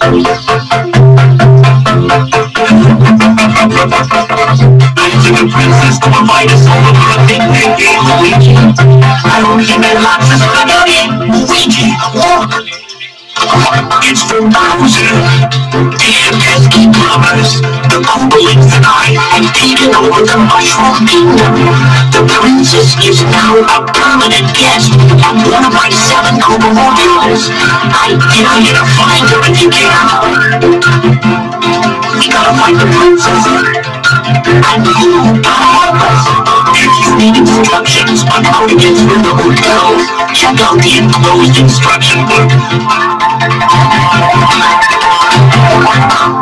The princess to invite us over for a picnic in Luigi. I hope you made lots of spaghetti. Luigi, look! It's the Bowser and pesky plumbers. The Koopalings and I have taken over the Mushroom Kingdom. The princess is now a permanent guest of one of my 7 Koopa hotels. I dare you to find her if you can. We gotta find the princess. And you gotta help us. If you need instructions on how to get through the hotel, check out the enclosed instruction book.